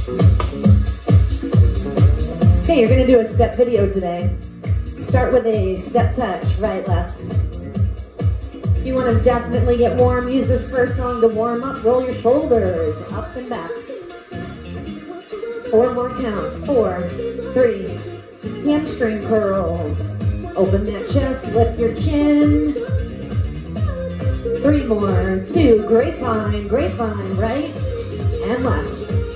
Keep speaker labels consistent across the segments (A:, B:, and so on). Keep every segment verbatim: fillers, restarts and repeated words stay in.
A: Okay, you're gonna do a step video today. Start with a step touch, right, left. If you wanna definitely get warm, use this first song to warm up. Roll your shoulders up and back. Four more counts. Four, three, hamstring curls. Open that chest, lift your chin. Three more, two, grapevine, grapevine, right and left.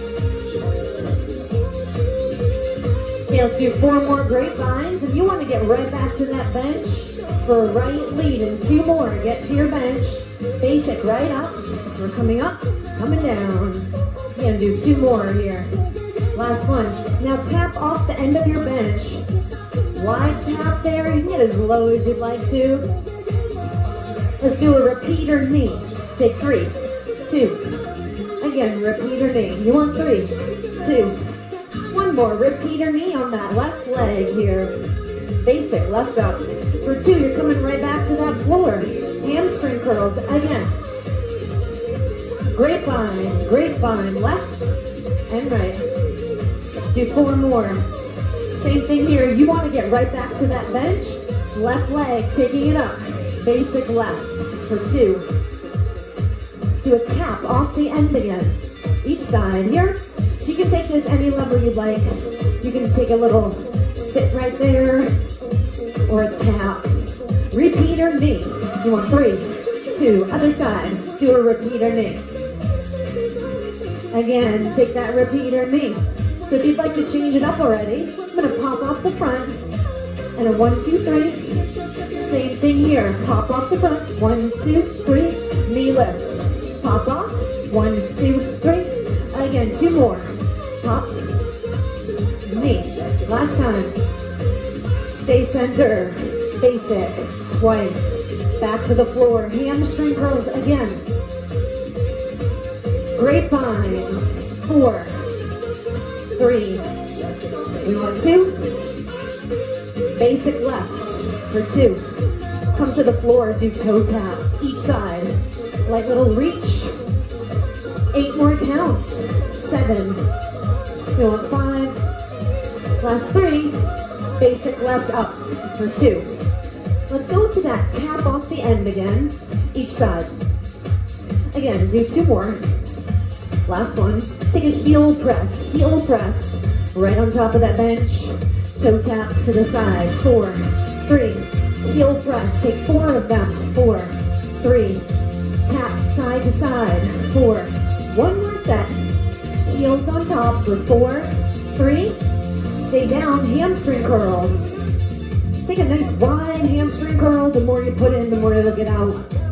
A: Okay, let's do four more grapevines. If you want to get right back to that bench for a right lead and two more, get to your bench. Basic, right up. We're coming up, coming down. You're gonna do two more here. Last one. Now tap off the end of your bench. Wide tap there. You can get as low as you'd like to. Let's do a repeater knee. Take three, two. Again, repeater knee. You want three, two. One more repeater knee on that left leg here. Basic, left up. For two, you're coming right back to that floor. Hamstring curls, again. Grapevine, grapevine, left and right. Do four more. Same thing here. You want to get right back to that bench. Left leg, taking it up. Basic left for two. Do a tap off the end again. Each side here. So you can take this any level you'd like. You can take a little sit right there or a tap. Repeater knee. You want three, two, other side. Do a repeater knee. Again, take that repeater knee. So if you'd like to change it up already, I'm gonna pop off the front and a one, two, three. Same thing here. Pop off the front. One, two, three. Knee lift. Pop off. One, two, three. Again, two more. Pop. Knee. Last time. Stay center. Basic. Twice. Back to the floor. Hamstring curls again. Grapevine. Four. Three. We want two. Basic left for two. Come to the floor, do toe tap each side. Like little reach. Eight more counts. Seven. We want five. Last three. Basic left up for two. Let's go to that tap off the end again. Each side. Again, do two more. Last one. Take a heel press. Heel press. Right on top of that bench. Toe taps to the side. Four. Three. Heel press. Take four of them. Four. Three. Tap side to side. Four. One more set. Heels on top for four. Three. Stay down. Hamstring curls. Take a nice wide hamstring curl. The more you put in, the more it'll get out.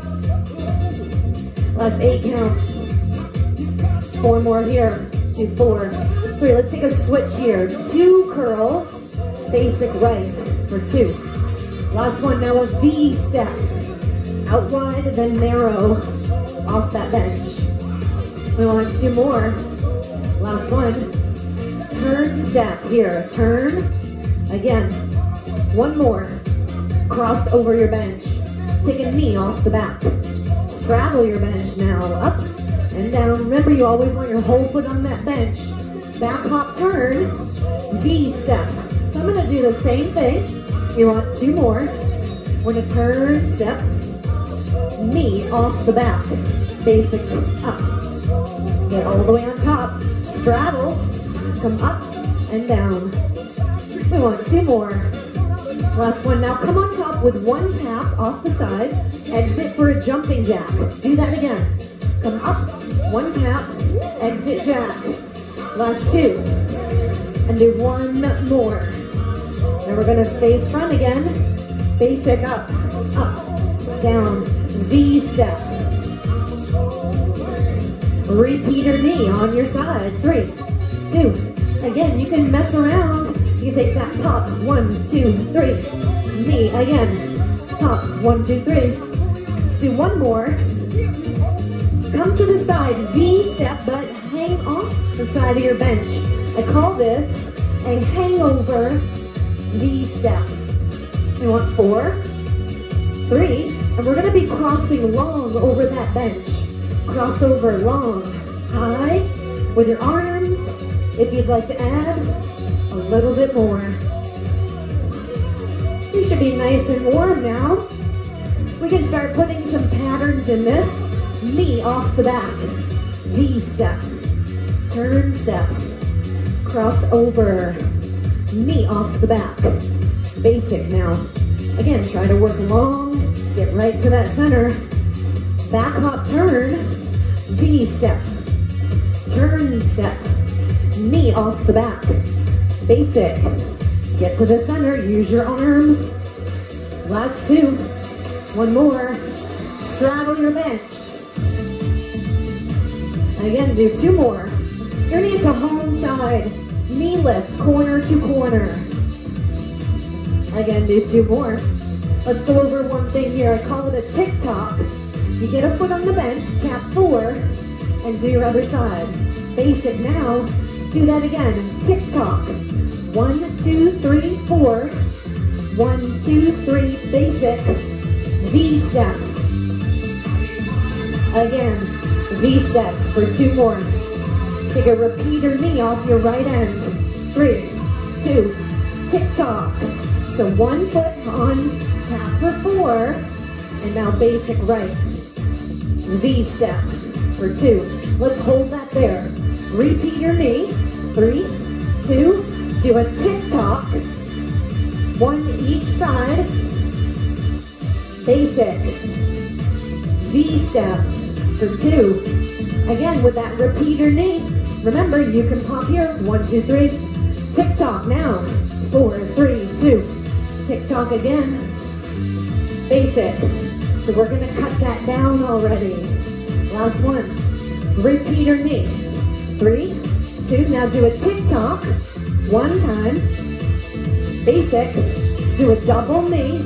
A: Last eight counts. Four more here. Do four. Three. Let's take a switch here. Two curls. Basic right for two. Last one now, a V step. Out wide, then narrow off that bench. We want two more. Last one. Turn step here. Turn. Again. One more. Cross over your bench. Take a knee off the back. Straddle your bench now. Up and down. Remember, you always want your whole foot on that bench. Back hop turn. V step. So I'm going to do the same thing. You want two more. We're going to turn, step, knee off the back. Basic up. Get all the way on top. Straddle. Come up and down. We want two more. Last one. Now come on top with one tap off the side. Exit for a jumping jack. Do that again. Come up. One tap. Exit jack. Last two. And do one more. Then we're going to face front again. Basic up, up, down, V step. Repeater knee on your side. Three, two. Again, you can mess around. You can take that pop. One, two, three. Knee again. Pop. One, two, three. Let's do one more. Come to the side. V step, but hang off the side of your bench. I call this a hangover V step. We want four, three, and we're going to be crossing long over that bench. Cross over long, high, with your arms if you'd like to add a little bit more. You should be nice and warm now. We can start putting some patterns in this. Knee off the back, V step, turn step, cross over, knee off the back. Basic now. Again, try to work long, get right to that center. Back hop turn, V step, turn step, knee off the back. Basic. Get to the center, use your arms. Last two. One more. Straddle your bench. Again, do two more. Your knee to home side. Knee lift, corner to corner. Again, do two more. Let's go over one thing here. I call it a tick-tock. You get a foot on the bench, tap four, and do your other side. Basic now. Do that again. Tick-tock. One, two, three, four. One, two, three, basic. V-step. Again, V-step for two more. Take a repeater knee off your right end. Three, two, tick-tock. So one foot on, tap for four, and now basic right. V-step for two. Let's hold that there. Repeater knee. Three, two, do a tick-tock. One each side. Basic. V-step for two. Again, with that repeater knee. Remember, you can pop here. One, two, three. Tick-tock now. Four, three, two. Tick-tock again. Basic. So we're going to cut that down already. Last one. Repeater knee. Three, two. Now do a tick-tock. One time. Basic. Do a double knee.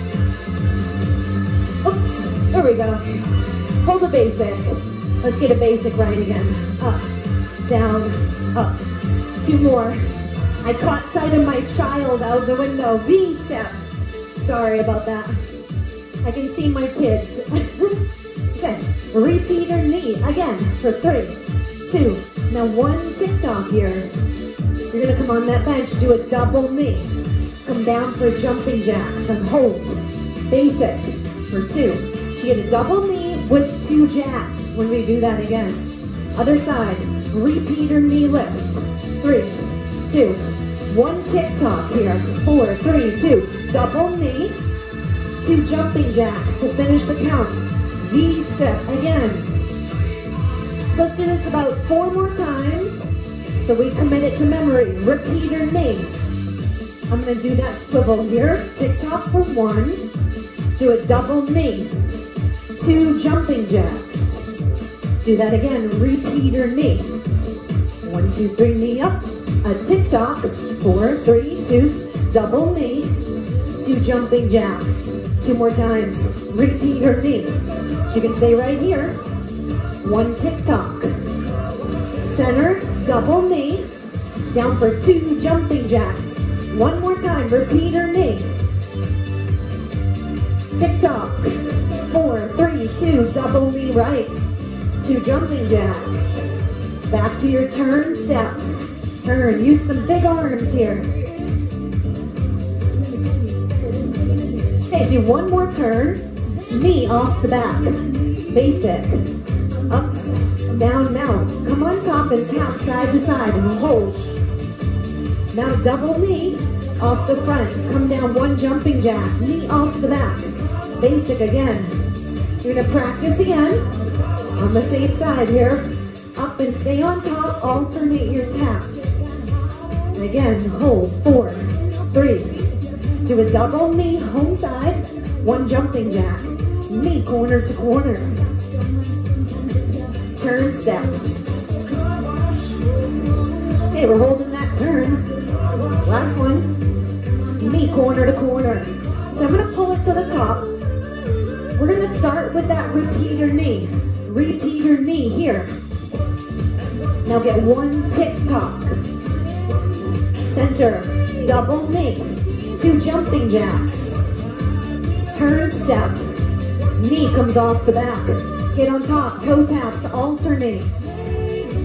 A: Oops. There we go. Hold a basic. Let's get a basic right again. Up, down, up. Two more. I caught sight of my child out the window. V-step. Sorry about that. I can see my kids. Okay. Repeater knee. Again for three, two. Now one tick-tock here. You're going to come on that bench. Do a double knee. Come down for jumping jacks and hold. Basic for two. So you get a double knee with two jacks when we do that again. Other side. Repeater knee lift. Three, two. One tick-tock here. Four, three, two. Double knee. Two jumping jacks to finish the count. V-step again. Let's do this about four more times so we commit it to memory. Repeater knee. I'm going to do that swivel here. Tick-tock for one. Do a double knee. Two jumping jacks. Do that again. Repeater knee. One, two, three, knee up. A tick-tock. Four, three, two. Double knee. Two jumping jacks. Two more times. Repeater knee. She can stay right here. One tick-tock. Center. Double knee. Down for two jumping jacks. One more time. Repeater knee. Tick-tock. Four, three, two. Double knee right. Two jumping jacks. Back to your turn step. Turn. Use some big arms here. Okay, do one more turn. Knee off the back. Basic. Up, down, now. Come on top and tap side to side and hold. Now double knee off the front. Come down one jumping jack. Knee off the back. Basic again. You're going to practice again on the same side here. Up and stay on top. Alternate your taps. And again, hold. Four, three. Do a double knee home side. One jumping jack. Knee corner to corner. Turn step. Okay, we're holding that turn. Last one. Knee corner to corner. So I'm going to pull it to the top. We're going to start with that repeater knee. Repeater knee here. Now get one tick-tock. Center. Double knee. Two jumping jacks. Turn step. Knee comes off the back. Get on top. Toe taps. Alternate.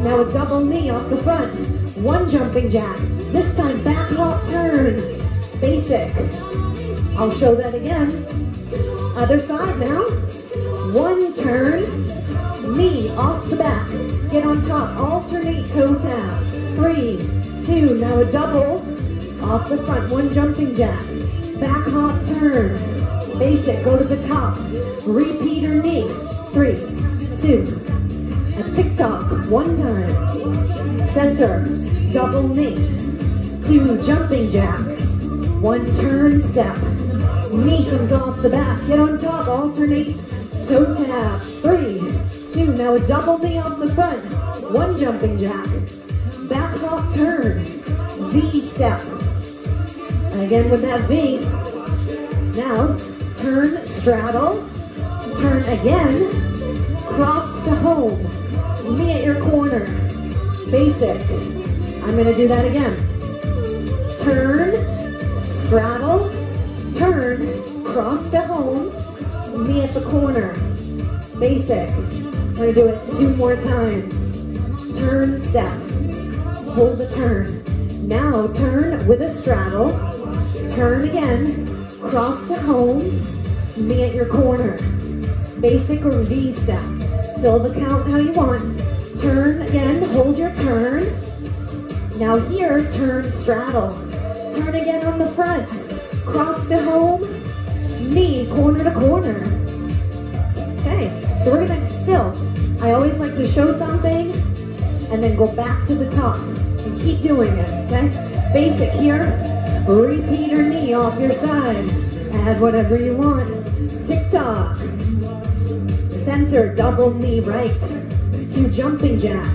A: now a double knee off the front. One jumping jack. This time back hop turn. Basic. I'll show that again. Other side now. One turn. Knee off the back. Get on top. Alternate toe taps. Three, two, now a double. Off the front. One jumping jack. Back hop turn. Basic. Go to the top. Repeater knee. Three, two. A tick-tock. One time. Center. Double knee. Two jumping jacks. One turn step. Knee comes off the back. Get on top. Alternate toe tap. Three, two. Now a double knee off the front. One jumping jack. Back hop turn. V step. And again with that V. Now turn straddle. Turn again. Cross to home. Knee at your corner. Basic. I'm going to do that again. Turn, straddle, turn, cross to home, knee at the corner. Basic. I'm going to do it two more times. Turn, step, hold the turn. Now turn with a straddle, turn again, cross to home, knee at your corner. Basic or V step. Fill the count how you want. Turn again, hold your turn. Now here, turn straddle. Turn again on the front. Cross to home, knee corner to corner. Okay, so we're gonna still, I always like to show something and then go back to the top and keep doing it, okay? Basic here, repeater knee off your side. Add whatever you want. Tick-tock. Center, double knee right. Two jumping jacks.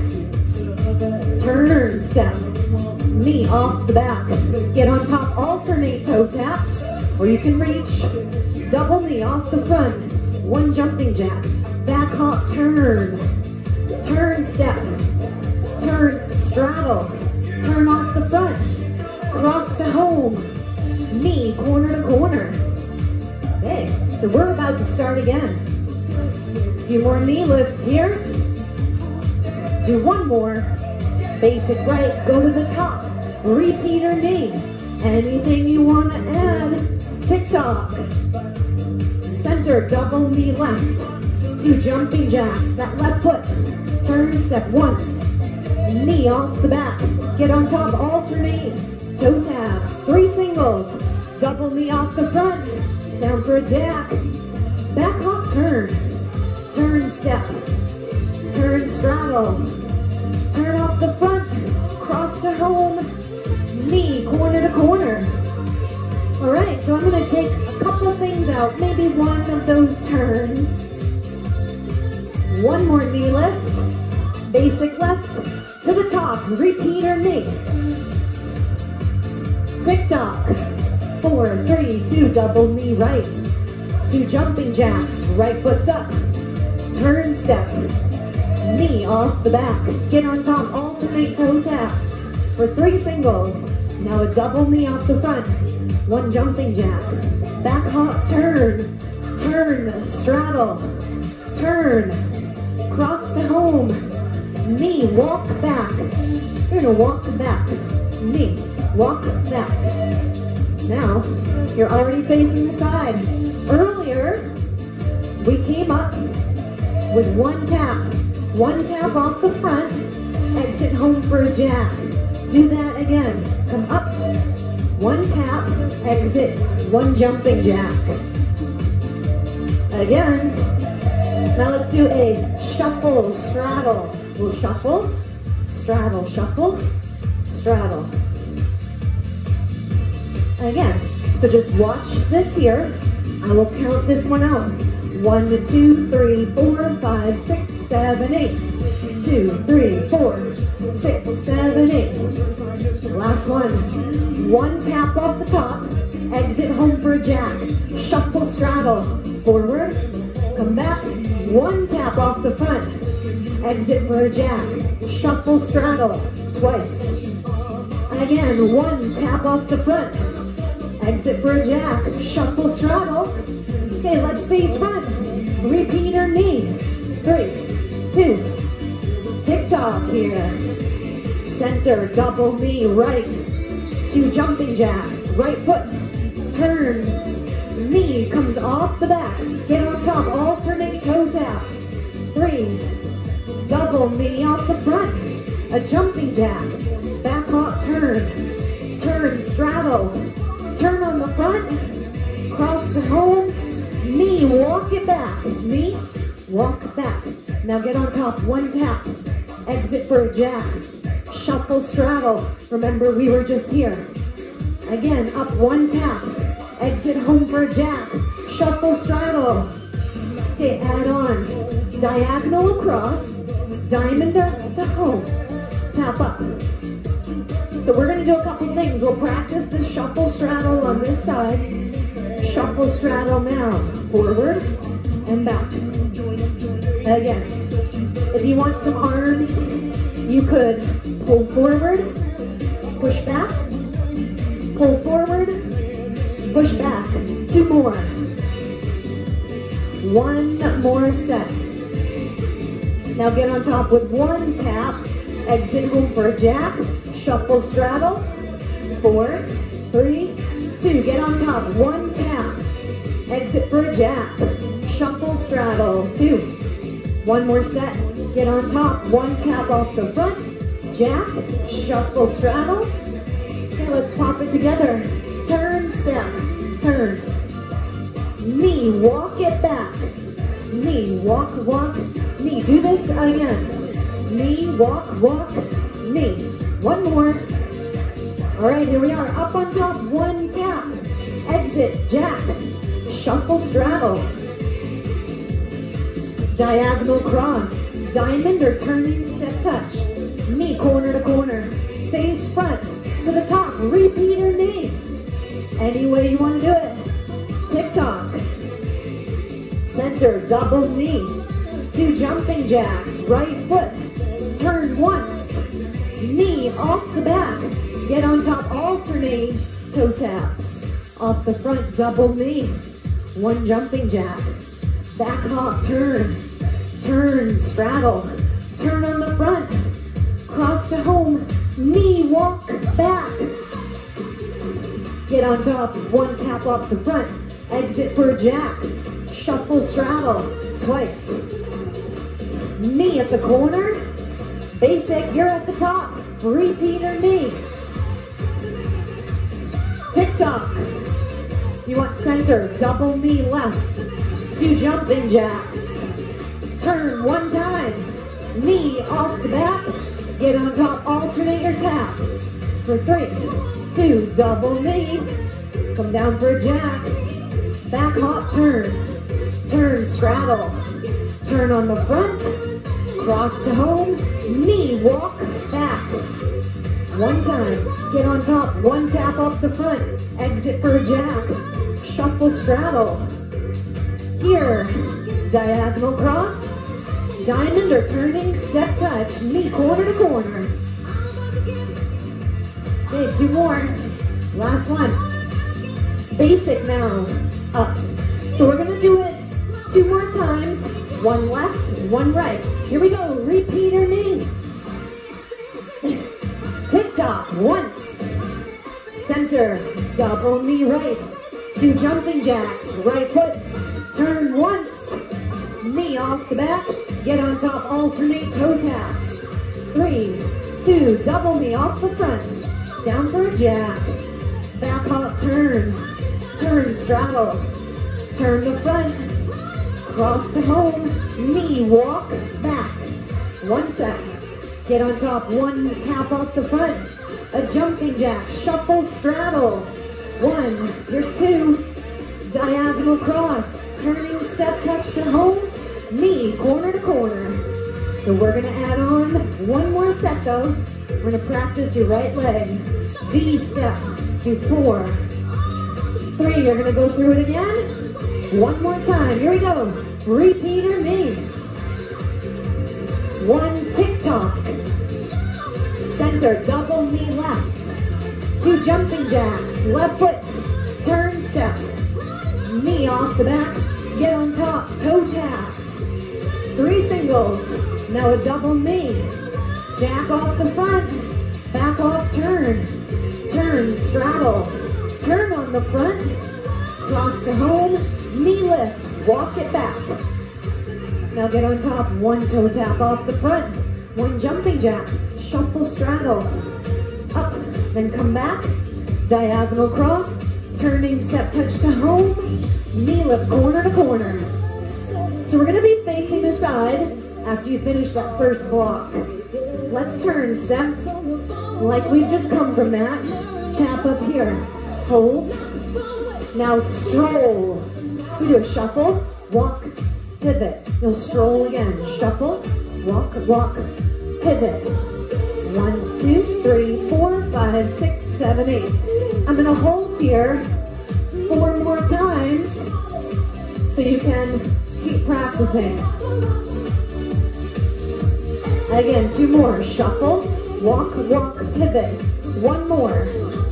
A: Turn step. Knee off the back. Get on top, alternate toe taps, or you can reach. Double knee off the front. One jumping jack. Back hop turn. Turn step. Turn straddle. Turn off the front. Cross to home. Knee corner to corner. Okay, so we're about to start again. A few more knee lifts here. Do one more. Basic right, go to the top. Repeater knee. Anything you want to add. Tick-tock. Center, double knee left. Two jumping jacks. That left foot. Turn step once. Knee off the back. Get on top, alternate. Toe taps. Three singles. Double knee off the front. Down for a jack. Back hop turn. Turn step. Turn straddle. Turn off the front. Cross to home. Knee corner to corner. All right, so I'm going to take a couple things out. Maybe one of those turns. One more knee lift. Basic left to the top. Repeater knee. Tick-tock. Four, three, two, double knee right. Two jumping jacks. Right foot's up. Turn step. Knee off the back. Get on top. Alternate toe taps for three singles. Now a double knee off the front. One jumping jack. Back hop turn. Turn. Straddle. Turn. Cross to home. Knee. Walk back. You're going to walk back. Knee. Walk back. Now, you're already facing the side. Earlier, we came up with one tap. One tap off the front, exit home for a jack. Do that again. Come up, one tap, exit, one jumping jack. Again. Now let's do a shuffle, straddle. We'll shuffle, straddle, shuffle, straddle. Again, so just watch this here. I will count this one out. One, two, three, four, five, six, seven, eight. Two, three, four, six, seven, eight. Last one. One tap off the top. Exit home for a jack. Shuffle, straddle. Forward. Come back. One tap off the front. Exit for a jack. Shuffle, straddle. Twice. Again, one tap off the front. Exit for a jack. Shuffle, straddle. Okay, let's face front. Repeater knee. Three, two, tick tick-tock here. Center, double knee, right. Two jumping jacks. Right foot, turn. Knee comes off the back. Get on top, alternate toe tap. Three. Double knee off the front. A jumping jack. Back hop, turn. Turn, straddle. Turn on the front. Cross to home. Knee, walk it back. Knee, walk back. Now get on top, one tap. Exit for a jack. Shuffle, straddle. Remember, we were just here. Again, up one tap. Exit home for a jack. Shuffle, straddle. Okay, add on. Diagonal across. Diamond to home. Tap up. So we're going to do a couple things. We'll practice the shuffle, straddle on this side. Shuffle, straddle now. Forward and back. Again. If you want some arms, you could pull forward, push back, pull forward, push back. Two more. One more set. Now get on top with one tap. Exit home for a jack. Shuffle, straddle. Four, three, two. Get on top. One tap. Exit for a jack. Shuffle, straddle. Two. One more set. Get on top. One tap off the front. Jack. Shuffle, straddle. Okay, let's pop it together. Turn, step, turn. Knee, walk it back. Knee, walk, walk, knee. Do this again. Knee, walk, walk, knee. One more. All right, here we are. Up on top, one tap. Exit, jack. Shuffle, straddle. Diagonal cross. Diamond or turning step touch. Knee, corner to corner. Face front to the top. Repeater knee. Any way you want to do it. Tick-tock. Center, double knee. Two jumping jacks. Right foot. Turn once. Knee off the back. Get on top, alternate toe taps. Off the front, double knee. One jumping jack. Back hop, turn. Turn, straddle. Turn on the front. Cross to home. Knee, walk back. Get on top, one tap off the front. Exit for a jack. Shuffle, straddle, twice. Knee at the corner. Basic, you're at the top. Repeater knee. Tick-tock. You want center, double knee left. Two jumping jacks. Turn one time. Knee off the back. Get on top, alternate your tap. For three, two, double knee. Come down for a jack. Back hop, turn. Turn, straddle. Turn on the front. Cross to home. Knee, walk back. One time. Get on top. One tap off the front. Exit for a jack. Shuffle, straddle. Here. Diagonal cross. Diamond or turning step touch. Knee, corner to corner. Okay, two more. Last one. Basic now. Up. So we're going to do it two more times. One left, one right. Here we go. Repeater knee. Tick-tock. Once. Center. Double knee right. Two jumping jacks. Right foot. Turn once. Knee off the back. Get on top. Alternate toe tap. Three, two. Double knee off the front. Down for a jack. Back hop. Turn. Turn. Straddle. Turn the front. Cross to home. Knee, walk back. One set. Get on top, one tap off the front. A jumping jack, shuffle, straddle. One, here's two. Diagonal cross. Turning step touch to home. Knee, corner to corner. So we're gonna add on one more set though. We're gonna practice your right leg. V step, do four. Three, you're gonna go through it again. One more time, here we go. Repeater knee. One tick-tock. Center, double knee left. Two jumping jacks. Left foot, turn step. Knee off the back. Get on top, toe tap. Three singles. Now a double knee. jack off the front, back off, turn, turn, straddle, turn on the front, cross to home, knee lift, walk it back. Now get on top, one toe tap off the front, one jumping jack, shuffle, straddle, up, then come back, diagonal cross, turning step touch to home, knee lift corner to corner. So we're gonna be facing the side after you finish that first block. Let's turn steps like we've just come from that. Tap up here, hold. Now stroll. We do a shuffle, walk, pivot. You'll stroll again, shuffle, walk, walk, pivot. One, two, three, four, five, six, seven, eight. I'm gonna hold here four more times so you can keep practicing. Again, two more. Shuffle, walk, walk, pivot. One more.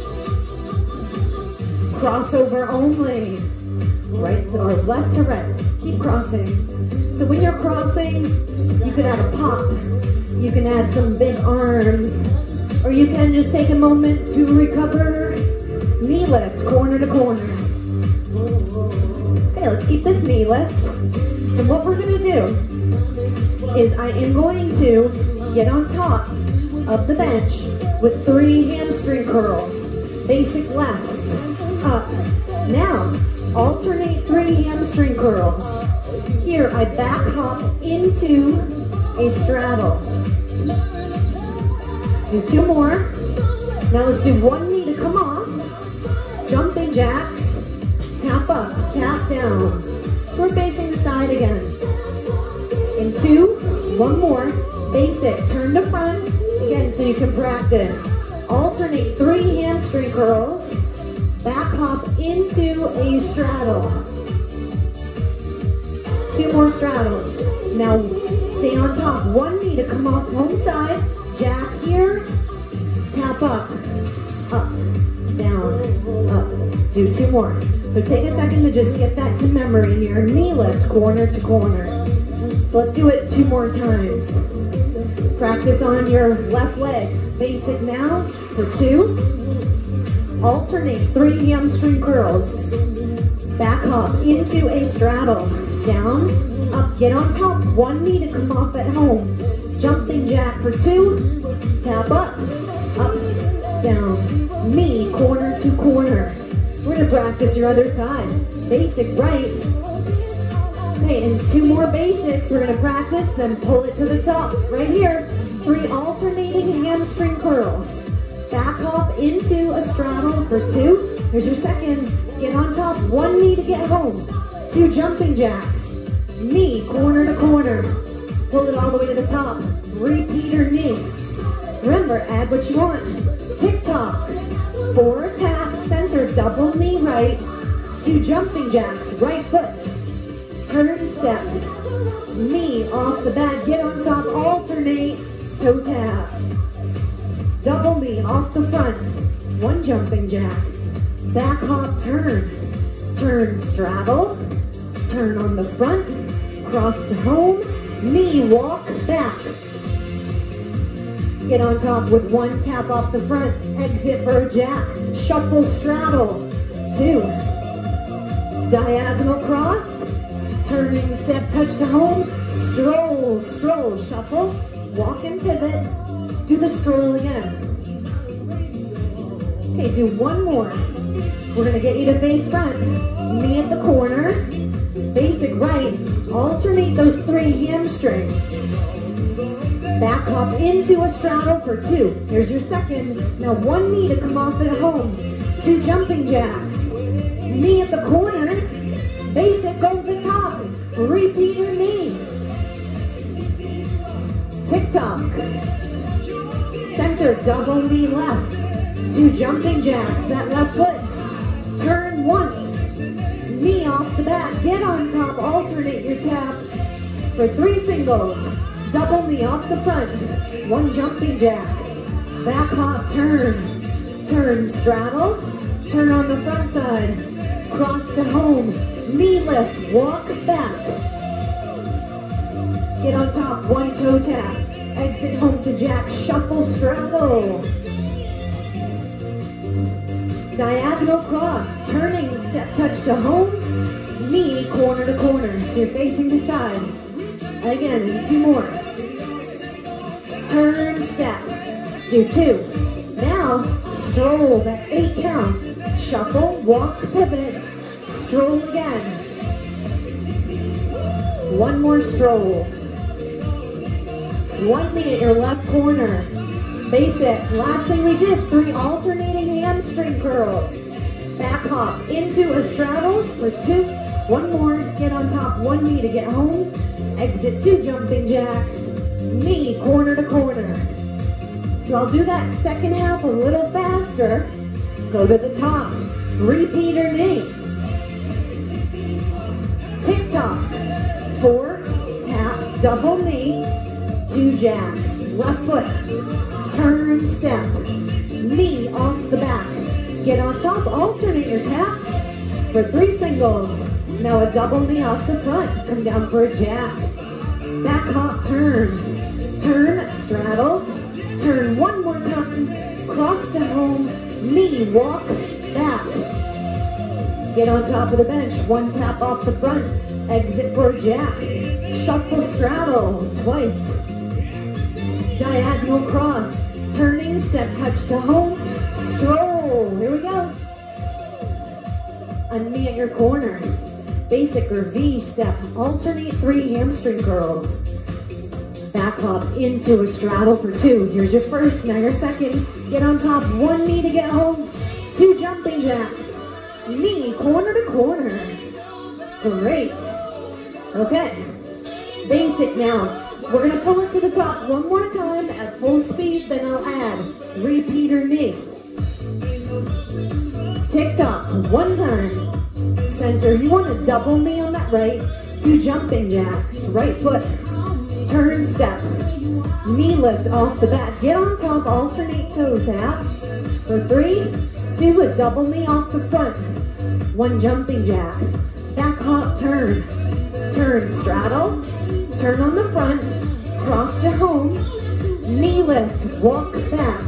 A: Crossover only. Right to, or left to right. Keep crossing. So when you're crossing, you can add a pop. You can add some big arms. Or you can just take a moment to recover. Knee lift, corner to corner. Okay, let's keep this knee lift. And what we're gonna do is I am going to get on top of the bench with three hamstring curls. Basic left, up. Now, alternate three hamstring curls. Here, I back hop into a straddle. Do two more. Now let's do one knee to come off. Jumping jack, tap up, tap down. We're facing the side again. In two, one more, basic, turn to front, again so you can practice. Alternate three hamstring curls, back hop into a straddle. Two more straddles. Now stay on top, one knee to come off home side, jack here, tap up, up, down, up. Do two more. So take a second to just get that to memory here. Knee lift, corner to corner. So let's do it two more times. Practice on your left leg. Basic now for two. Alternate three hamstring curls. Back hop into a straddle. Down, up, get on top. One knee to come off at home. Jumping jack for two. Tap up, up, down. Knee, corner to corner. We're gonna practice your other side. Basic right. Okay, and two more basics. We're gonna practice, then pull it to the top. Right here, three alternating hamstring curls. Back hop into a straddle for two. Here's your second. Get on top, one knee to get home. Two jumping jacks. Knee, corner to corner. Pull it all the way to the top. Repeater knee. Remember, add what you want. Tick-tock. Four tap, center, double knee right. Two jumping jacks, right foot. Turn step. Knee off the back, get on top, alternate. Toe tap. Double knee off the front. One jumping jack. Back hop, turn. Turn, straddle. Turn on the front. Cross to home. Knee, walk back. Get on top with one tap off the front. Exit for a jack. Shuffle, straddle. Two. Diagonal cross. Turning step, touch to home. Stroll, stroll, shuffle. Walk and pivot. Do the stroll again. Okay, do one more. We're gonna get you to face front. Knee at the corner. Basic right. Alternate those three hamstrings. Back hop into a straddle for two. Here's your second. Now one knee to come off at home. Two jumping jacks. Knee at the corner. Basic, go to the top. Repeat your knee. Tick-tock. Center, double knee left. Two jumping jacks, that left foot. Turn once. Knee off the back. Get on top, alternate your taps. For three singles. Double knee off the front. One jumping jack. Back hop, turn. Turn, straddle. Turn on the front side. Cross to home. Knee lift, walk back. Get on top, one toe tap. exit home to jack, shuffle, straddle. Diagonal cross, turning step touch to home, knee corner to corner, so you're facing the side. Again, two more. Turn, step, do two. Now, stroll, that eight count. Shuffle, walk, pivot, stroll again. One more stroll. One knee at your left corner. Basic. Last thing we did, three alternating hamstring curls. Back hop into a straddle for two. One more, get on top, one knee to get home. Exit two jumping jacks. Knee corner to corner. So I'll do that second half a little faster. Go to the top. Repeater knee. Tick tock. Four taps, double knee, two jacks. Left foot. Turn, step. Knee off the back. Get on top, alternate your taps for three singles. Now a double knee off the front. Come down for a jack. Back hop, turn. Turn, straddle. Turn one more time. Cross to home. Knee, walk, back. Get on top of the bench. One tap off the front. Exit for a jack. Shuffle, straddle, twice. Diagonal cross. Turning, step touch to home. Stroll. Here we go. A knee at your corner. Basic or V step. Alternate three hamstring curls. Back hop into a straddle for two. Here's your first, now your second. Get on top, one knee to get home. Two jumping jacks. Knee corner to corner. Great. Okay. Basic now. We're gonna pull it to the top one more time at full speed, then I'll add repeater knee. Tick tock, one time. Center, you want a double knee on that right. Two jumping jacks, right foot. Turn, step. Knee lift off the back. Get on top, alternate toe taps. For three, two, a double knee off the front. One jumping jack. Back hop, turn. Turn, straddle. Turn on the front. Cross to home. Knee lift, walk back.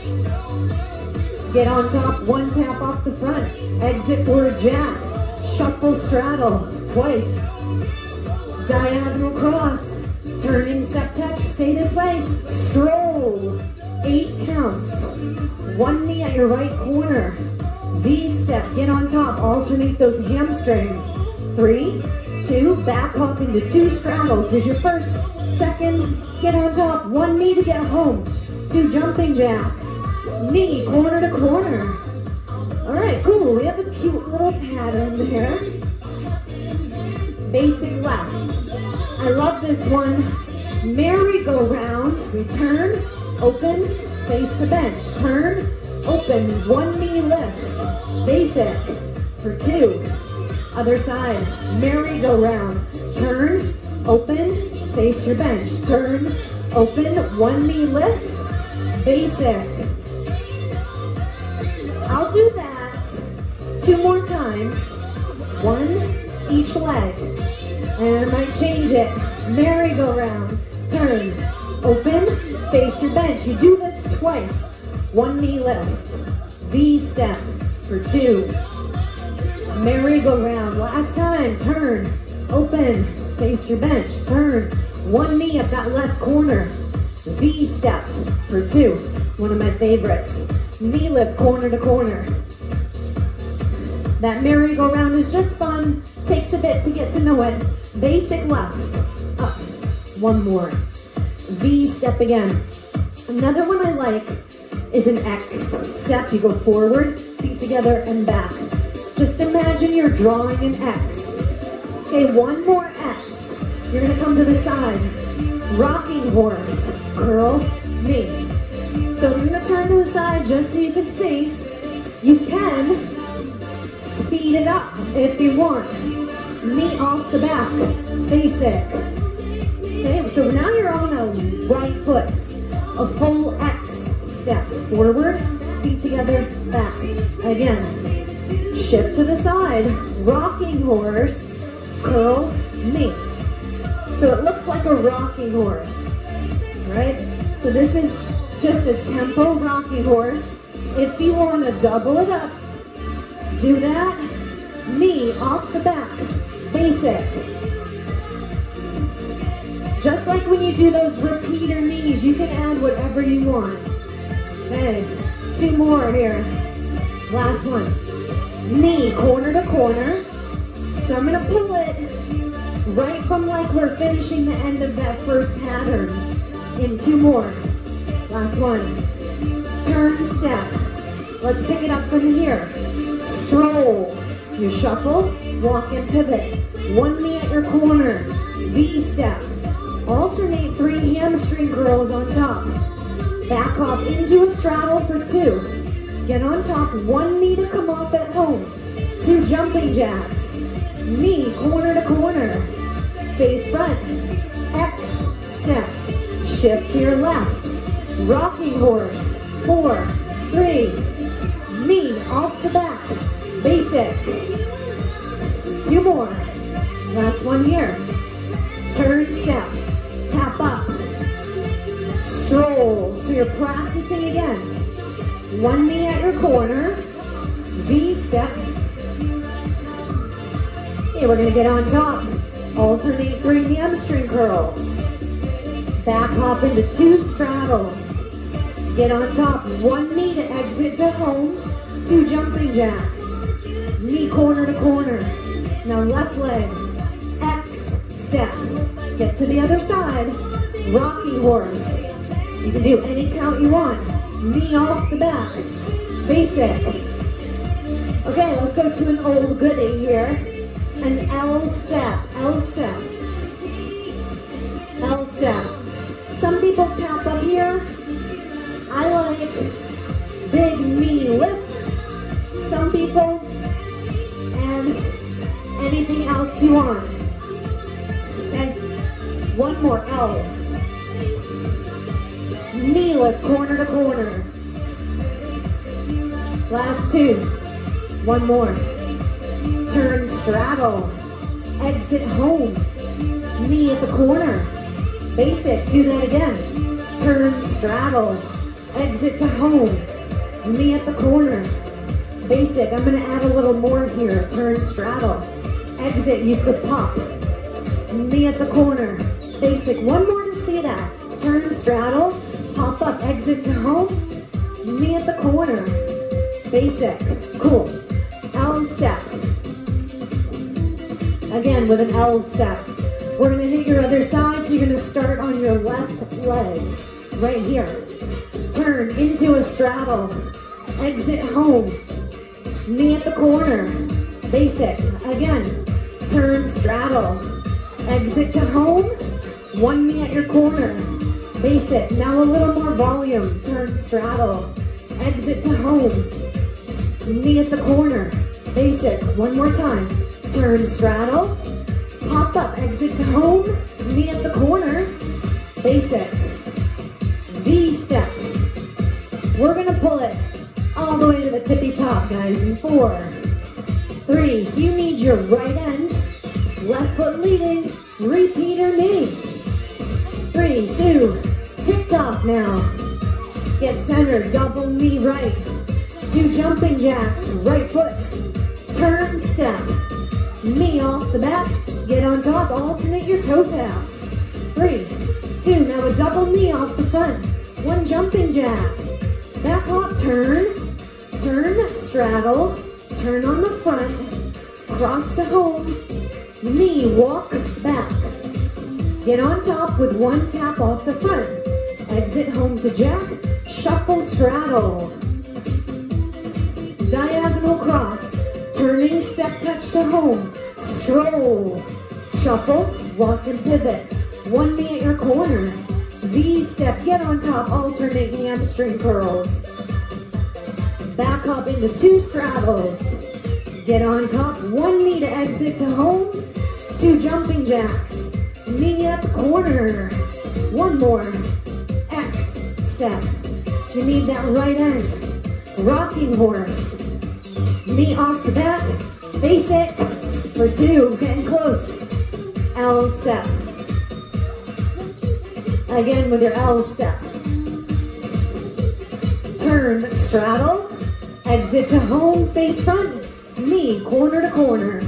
A: Get on top, one tap off the front. Exit for a jack. Shuffle, straddle, twice. Diagonal cross. Turning step touch, stay this way. Stroll, eight counts. One knee at your right corner. V step, get on top, alternate those hamstrings. Three, two, back hop into two straddles. Here's your first, second, get on top, one knee to get home. Two jumping jacks. Knee, corner to corner. All right, cool, we have a cute little pattern there. Basic left. I love this one. Merry-go-round. We turn, open, face the bench. Turn, open, one knee lift. Basic for two. Other side. Merry-go-round. Turn, open, face your bench. Turn, open, one knee lift. Basic. I'll do that two more times. One each leg. And I might change it. Merry-go-round. Turn. Open. Face your bench. You do this twice. One knee lift. V-step for two. Merry-go-round. Last time. Turn. Open. Face your bench. Turn. One knee at that left corner. V-step for two. One of my favorites. Knee lift corner to corner. That merry-go-round is just fun. Takes a bit to get to know it. Basic left, up, one more. V step again. Another one I like is an X step. You go forward, feet together and back. Just imagine you're drawing an X. Okay, one more X. You're gonna come to the side. Rocking horse, curl, knee. So you're gonna turn to the side just so you can see. You can speed it up if you want. Knee off the back, basic. Okay, so now you're on a right foot. A full X step. Forward, feet together, back. Again, shift to the side. Rocking horse, curl, knee. So it looks like a rocking horse, right? So this is just a tempo rocking horse. If you want to double it up, do that. Knee off the back, basic. Just like when you do those repeater knees, you can add whatever you want. Okay, two more here. Last one. Knee corner to corner. So I'm gonna pull it right from like we're finishing the end of that first pattern. In two more. Last one. Turn, step. Let's pick it up from here. Stroll. You shuffle, walk and pivot. One knee at your corner. V-step. Alternate three hamstring curls on top. Back hop into a straddle for two. Get on top, one knee to come off at home. Two jumping jacks. Knee corner to corner. Face front. X step. Shift to your left. Rocking horse. Four, three. Knee off the back. Basic. Two more. Last one here. Turn step. Tap up. Stroll. So you're practicing again. One knee at your corner. V-step. Okay, we're going to get on top. Alternate three hamstring curls. Back hop into two straddles. Get on top. One knee to exit to home. Two jumping jacks. Knee corner to corner. Now left leg. X step. Get to the other side. Rocking horse. You can do any count you want. Knee off the back. Basic. Okay, let's go to an old goodie here. An L step. L step. L step. Some people tap up here. I like big knee lifts. Some people, and anything else you want. Okay, one more L. Knee lift, corner to corner. Last two. One more. Turn straddle. Exit home. Knee at the corner. Basic. Do that again. Turn straddle. Exit to home. Knee at the corner. Basic. I'm going to add a little more here. Turn straddle. Exit. You could pop. Knee at the corner. Basic. One more to see that. Turn straddle. Pop up. Exit to home. Knee at the corner. Basic. Cool. L step. Again with an L step. We're going to hit your other side, so you're going to start on your left leg. Right here. Turn into a straddle. Exit home. Knee at the corner. Basic. Again. Turn straddle. Exit to home. One knee at your corner. Basic. Now a little more volume. Turn straddle. Exit to home. Knee at the corner. Basic. One more time. Turn straddle. Pop up. Exit to home. Knee at the corner. Basic. V-step. We're going to pull it all the way to the tippy top, guys. In four, three. So you need your right end. Left foot leading. Repeater knee. Three, two. Tick tock now. Get centered. Double knee right. Two jumping jacks. Right foot. Turn step. Knee off the back. Get on top. Alternate your toe taps. Three, two. Now a double knee off the front. One jumping jack. Back hop. Turn. Turn. Straddle. Turn on the front. Cross to home. Knee. Walk back. Get on top with one tap off the front. Exit home to jack. Shuffle straddle. Diagonal cross. Turning step touch to home. Stroll. Shuffle. Walk and pivot. One knee at your corner. V-step. Get on top. Alternate hamstring curls. Back hop into two straddles. Get on top. One knee to exit to home. Two jumping jacks. Knee at the corner. One more. X step. You need that right end. Rocking horse. Knee off the back. Basic. For two. Getting close. L step. Again with your L step. Turn, straddle, exit to home, face front, knee, corner to corner.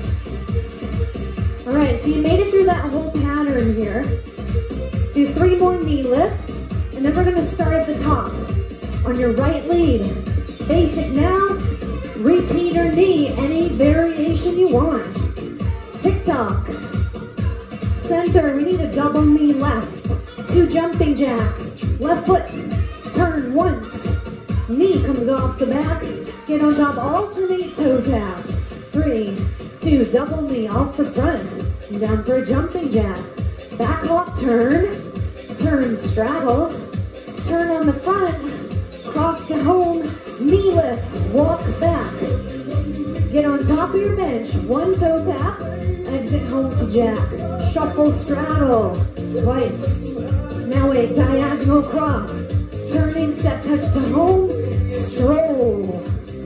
A: All right, so you made it through that whole pattern here. Do three more knee lifts, and then we're gonna start at the top. On your right lead, basic now, repeat your knee, any variation you want. Tick-tock. Center, we need a double knee left. Two jumping jacks. Left foot, turn once. Knee comes off the back. Get on top, alternate toe tap. Three, two, double knee off the front. Down for a jumping jack. Back hop, turn. Turn, straddle. Turn on the front. Cross to home. Knee lift, walk back. Get on top of your bench. One toe tap. Exit home to jack. Shuffle, straddle. Twice. Now a diagonal cross. Turning step touch to home. Stroll.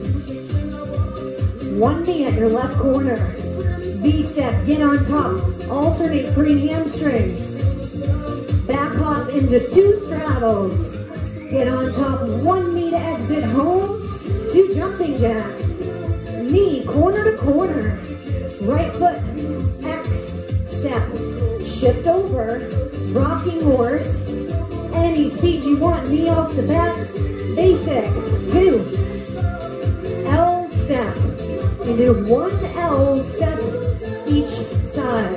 A: One knee at your left corner. V-step, get on top. Alternate three hamstrings. Back hop into two straddles. Get on top, one knee to exit home. Two jumping jacks. Knee, corner to corner. Right foot, X, step. Shift over, rocking horse. Any speed you want, knee off the back. Basic, two. L step. You do one L step each side.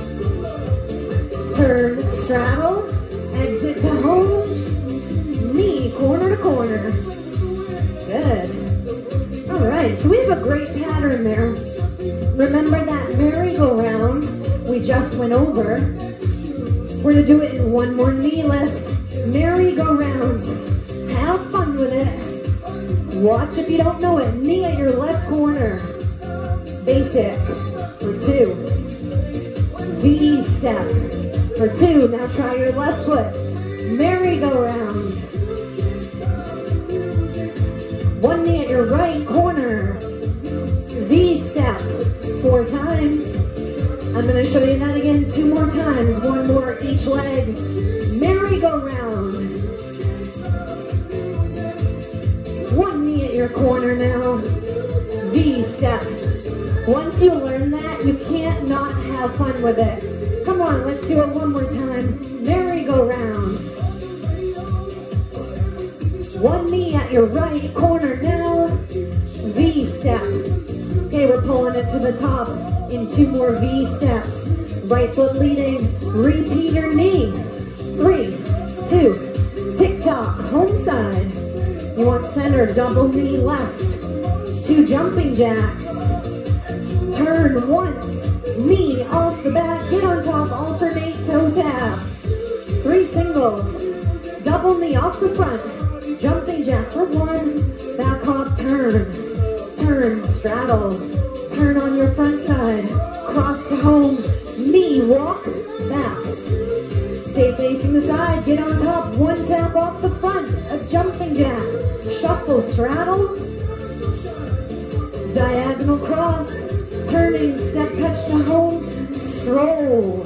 A: Turn, straddle, exit to home. Knee, corner to corner. Good. All right, so we have a great pattern there. Remember that merry-go-round we just went over? We're gonna do it in one more knee lift. Merry-go-round. Have fun with it. Watch if you don't know it. Knee at your left corner. Basic for two. V-step for two. Now try your left foot. Merry-go-round. One knee at your right corner. V-step. Four times. I'm going to show you that again two more times. One more each leg. Merry-go-round. One knee at your corner now. V-step. Once you learn that, you can't not have fun with it. Come on, let's do it one more time. Merry-go-round. One knee at your right corner now. V-step. Okay, we're pulling it to the top in two more V-steps. Right foot leading. Repeat your knee. Three, two, tick-tock, home side. You want center, double knee left. Two jumping jacks. Turn once. Knee off the back. Get on top, alternate toe tap. Three singles. Double knee off the front. Jumping jack for one. Back hop, turn. Turn, straddle. Turn on your front side. Cross to home. Knee, walk, back. Stay facing the side. Get on top. One tap off the front. A jumping jack. Shuffle, straddle. Diagonal cross. Turning, step touch to home. Stroll.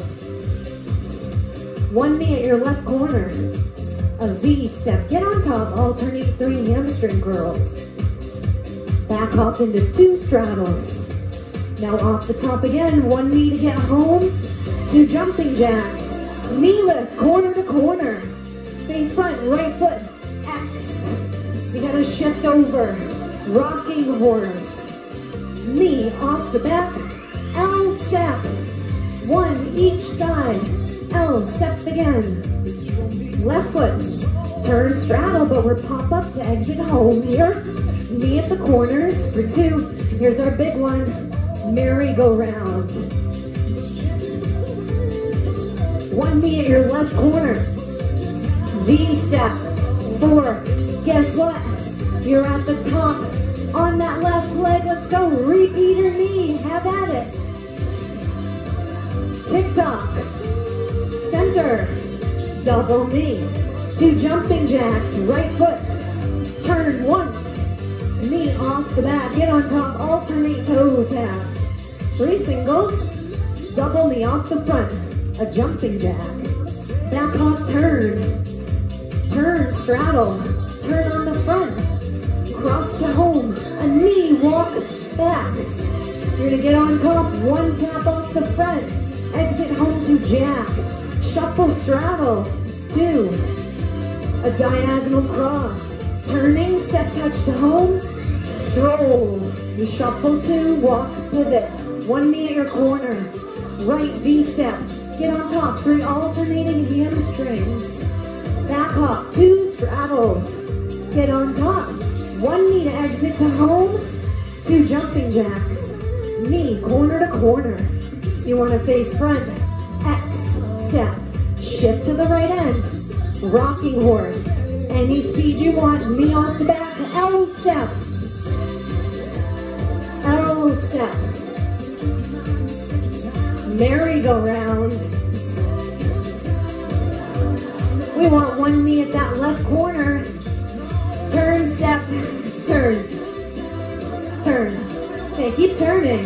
A: One knee at your left corner. A V-step. Get on top. Alternate three hamstring curls. Back hop into two straddles. Now off the top again. One knee to get home. Two jumping jacks. Knee lift, corner to corner. Face front, right foot, X. You gotta shift over. Rocking horse. Knee off the back. L step. One each side. L steps again. Left foot, turn, straddle, but we're pop up to exit home here. Knee at the corners for two. Here's our big one, merry-go-round. One knee at your left corner. V-step, four. Guess what? You're at the top. On that left leg, let's go. Repeat your knee, have at it. Tick-tock, center. Double knee, two jumping jacks, right foot, turn once, knee off the back, get on top, alternate toe tap, three singles, double knee off the front, a jumping jack, Back hop turn. Turn, straddle. Turn on the front. Cross to home. A knee walk back. You're gonna get on top. One tap off the front. Exit home to jack. Shuffle, straddle. Two. A diagonal cross. Turning, step touch to home. Stroll. You shuffle two, walk, pivot. One knee at your corner. Right V-step. Get on top. Three alternating hamstrings. Back hop. Two straddles. Get on top. One knee to exit to home. Two jumping jacks. Knee corner to corner. You want to face front. X step. Shift to the right end. Rocking horse. Any speed you want. Knee off the back. L step. L step. Merry-go-round. We want one knee at that left corner. Turn, step, turn. Turn. Okay, keep turning.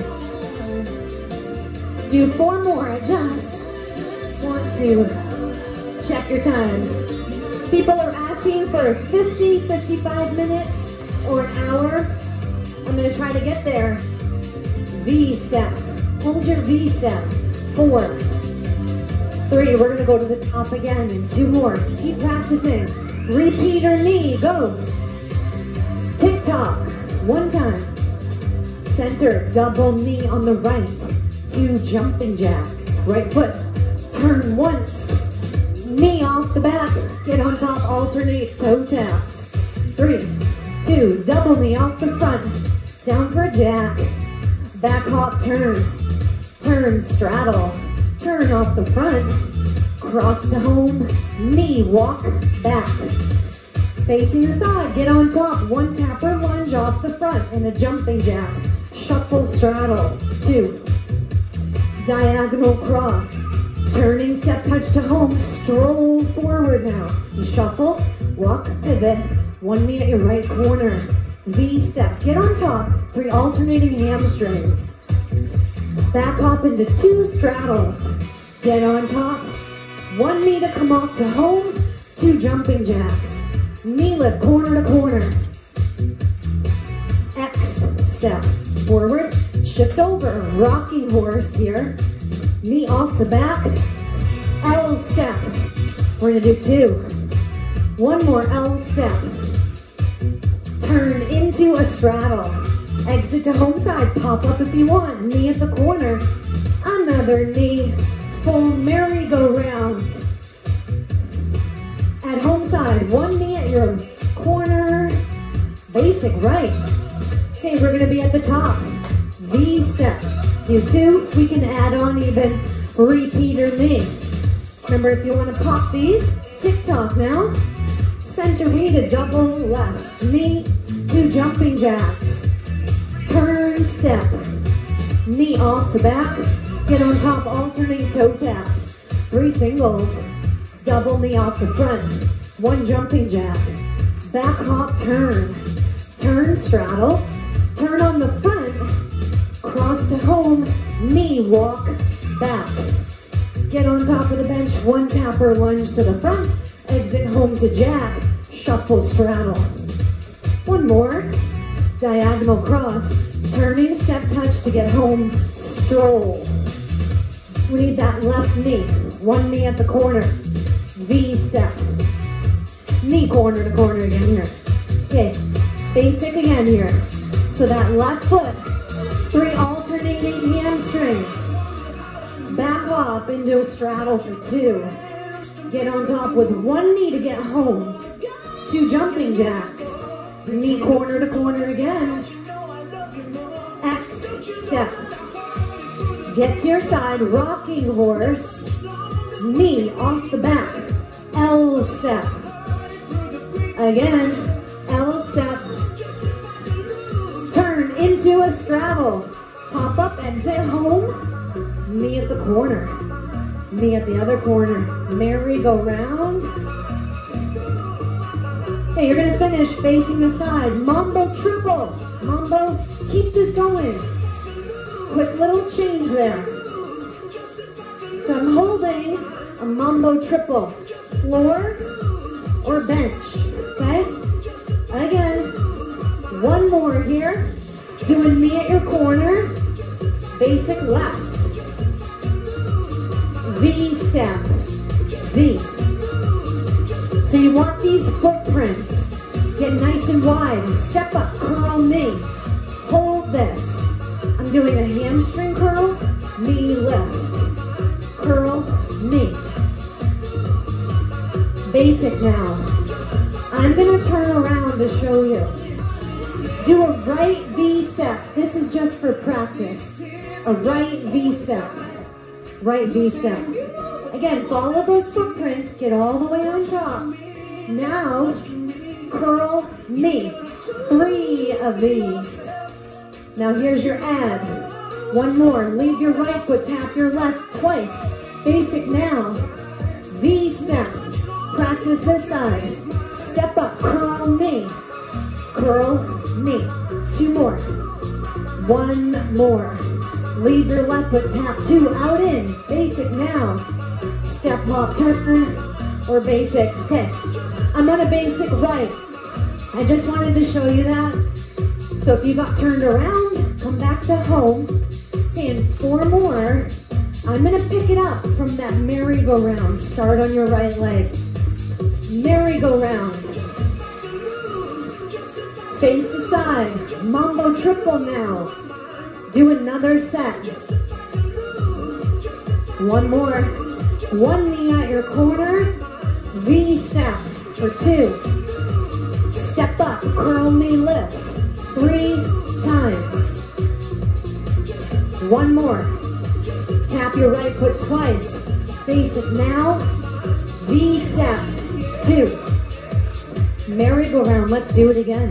A: Do four more. I just want to check your time. People are asking for fifty, fifty-five minutes or an hour. I'm gonna try to get there. V-step. Hold your V-step. Four. Three. We're gonna go to the top again. And two more. Keep practicing. Repeater knee. Go. Tick-tock. One time. Center. Double knee on the right. Two jumping jacks. Right foot. Turn once. Knee off the back. Get on top. Alternate toe tap. Three. Two. Double knee off the front. Down for a jack. Back hop, turn. Turn, straddle. Turn off the front. Cross to home. Knee, walk back. Facing the side, get on top. One tapper lunge off the front and a jumping jack. Shuffle, straddle. Two. Diagonal cross. Turning, step touch to home. Stroll forward now. You shuffle, walk, pivot. One knee at your right corner. V-step, get on top, three alternating hamstrings. Back hop into two straddles. Get on top, one knee to come off to home, two jumping jacks. Knee lift, corner to corner. X step, forward, shift over, rocking horse here. Knee off the back, L step. We're gonna do two. One more L step. Turn into a straddle. Exit to home side. Pop up if you want. Knee at the corner. Another knee. Full merry-go-round. At home side. One knee at your corner. Basic right. Okay, we're going to be at the top. V-step. Do two. We can add on even repeater knee. Remember, if you want to pop these, tick-tock now. Center knee to double left. Knee, two jumping jacks. Turn, step. Knee off the back. Get on top, alternate toe taps. Three singles. Double knee off the front. One jumping jack. Back hop, turn. Turn, straddle. Turn on the front. Cross to home. Knee, walk, back. Get on top of the bench. One tapper lunge to the front. Exit home to jack. Shuffle, straddle. One more. Diagonal cross. Turning, step touch to get home. Stroll. We need that left knee. One knee at the corner. V-step. Knee corner to corner again here. Okay, basic again here. So that left foot. Three alternating hamstrings. Back off into a straddle for two. Get on top with one knee to get home. Two jumping jacks. Knee corner to corner again. X step. Get to your side, rocking horse. Knee off the back. L step. Again, L step. Turn into a straddle. Pop up and sit home. Knee at the corner. Knee at the other corner. Merry-go-round. Okay, you're gonna finish facing the side. Mambo triple. Mambo, keep this going. Quick little change there. So I'm holding a mambo triple, floor or bench, okay? Again, one more here, doing me at your corner, basic left, V step, V. So you want these footprints, get nice and wide, step up, curl knee, hold this. I'm doing a hamstring curl, knee lift, curl, knee. Basic now. I'm gonna turn around to show you. Do a right V step. This is just for practice. A right V step. Right V step. Again, follow those footprints, get all the way on top. Now, curl knee. Three of these. Now here's your ab. One more. Leave your right foot, tap your left twice. Basic now. V step. Practice this side. Step up, curl knee. Curl knee. Two more. One more. Leave your left foot, tap two, out in. Basic now. Step hop, turn, or basic. Okay, I'm on a basic right. I just wanted to show you that. So if you got turned around, come back to home. Okay, and four more. I'm gonna pick it up from that merry-go-round. Start on your right leg. Merry-go-round. Face the side. Mambo triple now. Do another set. One more. One knee at your corner. V step for two. Step up, curl knee lift. Three times. One more. Tap your right foot twice. Basic now. V step. Two. Merry-go-round. Let's do it again.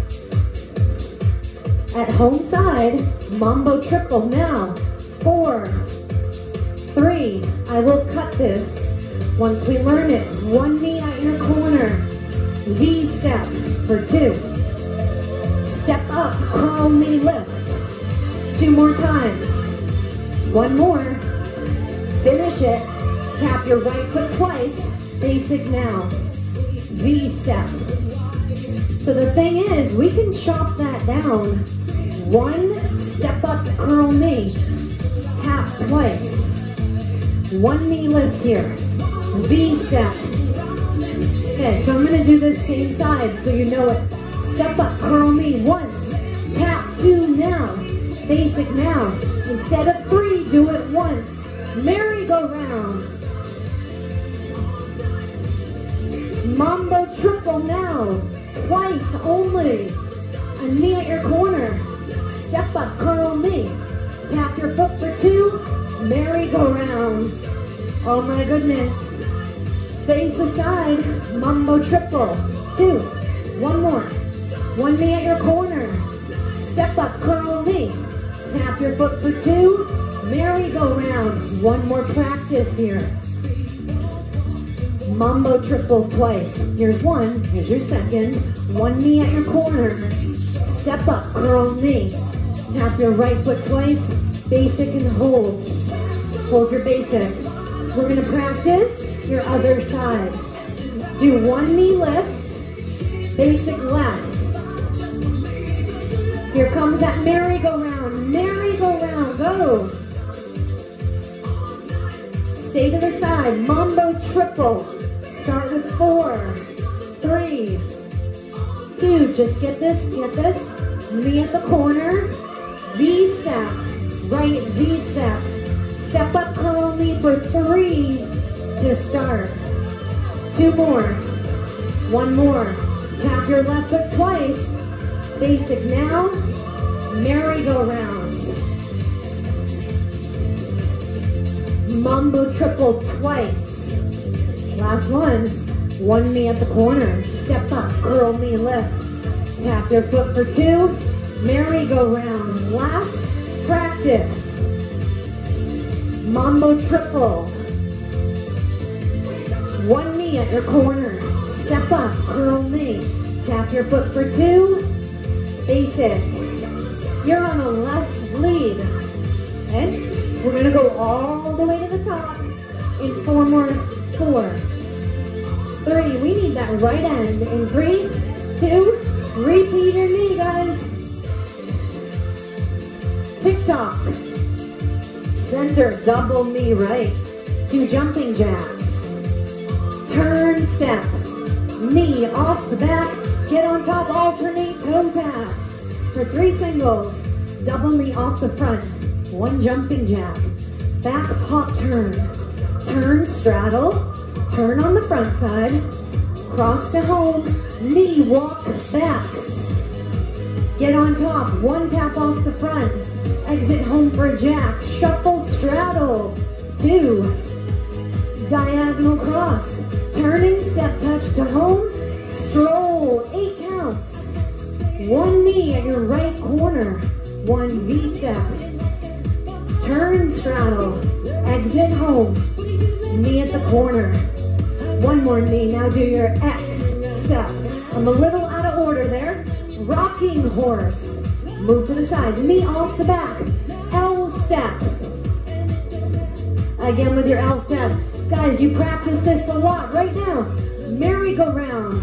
A: At home side, mambo triple now. Four. Three. I will cut this once we learn it. One knee at your corner. V step for two. Step up, curl knee lifts. Two more times. One more. Finish it. Tap your right foot twice. Basic now. V step. So the thing is, we can chop that down. One, step up, curl knee. Tap twice. One knee lift here. V step. Okay, so I'm gonna do this same side so you know it. Step up, curl knee once. Tap two now. Basic now. Instead of three, do it once. Merry-go-round. Mambo triple now. Twice only. A knee at your corner. Step up, curl knee. Tap your foot for two. Merry-go-round. Oh my goodness. Face aside. Mambo triple. Two. One more. One knee at your corner. Step up, curl knee. Tap your foot for two. Merry-go-round. One more practice here. Mambo triple twice. Here's one. Here's your second. One knee at your corner. Step up, curl knee. Tap your right foot twice. Basic and hold. Hold your basic. We're going to practice your other side. Do one knee lift. Basic left. Here comes that merry-go-round. Merry-go-round. Go. Stay to the side. Mambo triple. Start with four, three, two. Just get this, get this. Knee at the corner. V step. Right V step. Step up, curl knee for three to start. Two more. One more. Tap your left foot twice. Basic now. Merry-go-round. Mambo triple twice. Last one. One knee at the corner. Step up, curl knee lift. Tap your foot for two. Merry-go-round. Last practice. Mambo triple. One knee at your corner. Step up, curl knee. Tap your foot for two. Basic. You're on a left lead. Okay? We're going to go all the way to the top. in four more, four, three. We need that right end in three, two, repeat your knee, guys. Tick-tock. Center, double knee right. Two jumping jacks. Turn, step. Knee off the back. Get on top, alternate toe tap. For three singles, double knee off the front. One jumping jack. Back hop turn. Turn, straddle. Turn on the front side. Cross to home. Knee walk back. Get on top. One tap off the front. Exit home for jack. Shuffle, straddle. Two. Diagonal cross. Turning, step touch to home. Stroll. Eight counts. One knee at your right corner. One V-step. Turn, straddle. Exit home. Knee at the corner. One more knee. Now do your X step. I'm a little out of order there. Rocking horse. Move to the side. Knee off the back. L step. Again with your L step. Guys, you practice this a lot right now. Merry-go-round.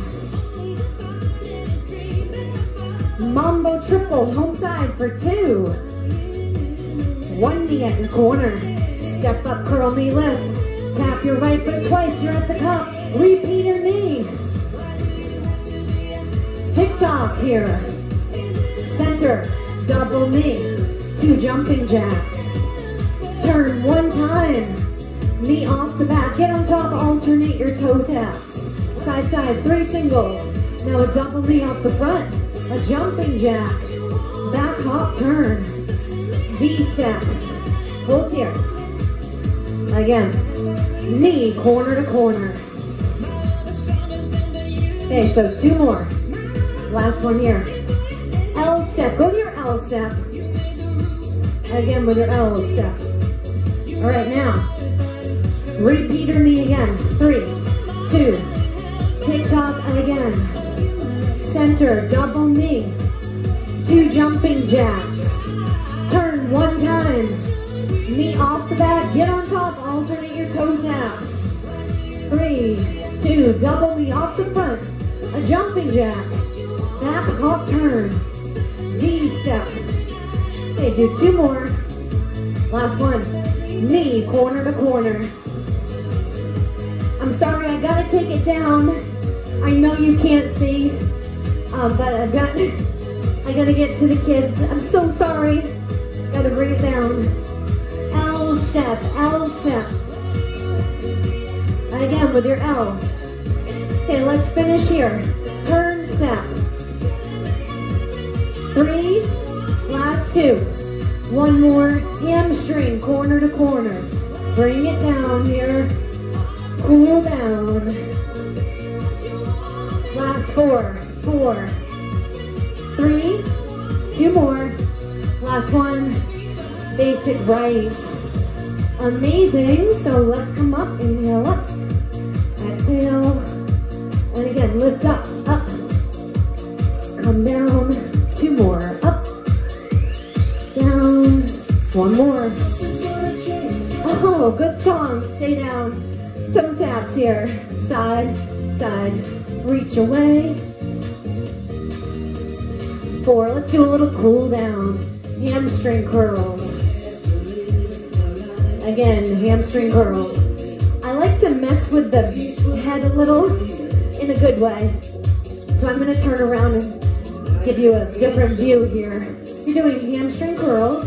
A: Mambo triple, home side for two. One knee at your corner. Step up, curl, knee lift. Tap your right foot twice, you're at the top. Repeat your knee. Tick-tock here. Center, double knee. Two jumping jacks. Turn one time. Knee off the back. Get on top, alternate your toe tap. Side, side, three singles. Now a double knee off the front. A jumping jack. Back hop turn. V-step. Both here. Again. Knee corner to corner. Okay, so two more. Last one here. L step. Go to your L step. Again with your L step. All right, now. Repeat your knee again. Three, two. Tick-tock and again. Center, double knee. Two jumping jacks. Turn one time. Knee off the back. Get on top. Alternate your toe taps. Three, two. Double knee off the front. A jumping jack. Back hop turn. V-step. Okay, do two more. Last one. Knee corner to corner. I'm sorry, I gotta take it down. I know you can't see, um, but I've got, I gotta get to the kids. I'm so sorry. Gotta bring it down. L step, L step. Again with your L. Okay, let's finish here. Turn step. Three, last two. One more, hamstring, corner to corner. Bring it down here. Cool down. Last four, four, three, two more. Last one, basic right. Amazing. So let's come up, inhale up, exhale, and again, lift up, up, come down, two more, up, down, one more. Oh, good song, stay down. Toe taps here, side, side, reach away. Four, let's do a little cool down. Hamstring curls. Again, hamstring curls. I like to mess with the head a little in a good way. So I'm gonna turn around and give you a different view here. You're doing hamstring curls.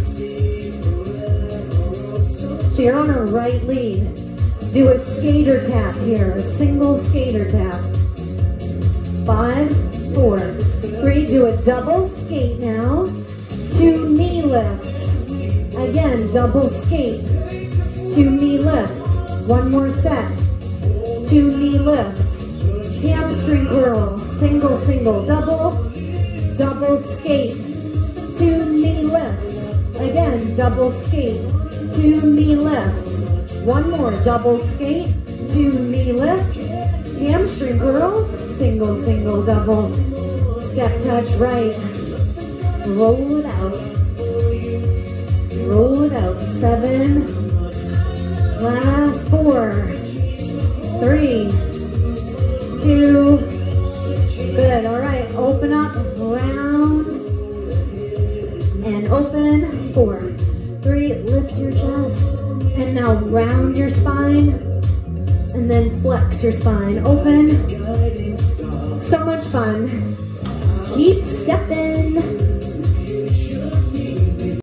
A: So you're on a right lead. Do a skater tap here, a single skater tap. Five, four, three, do a double skate now. Two knee lifts. Again, double skate. Two knee lifts. One more set. Two knee lifts. Hamstring curl. Single, single, double. Double skate. Two knee lifts. Again, double skate. Two knee lifts. One more, double skate, two knee lift, hamstring curl, single, single, double, step touch right, roll it out, roll it out, seven, Last four, three, two, good. All right, open up, round, and open, four, three, lift your chest, and now round your spine, and then flex your spine, open. So much fun.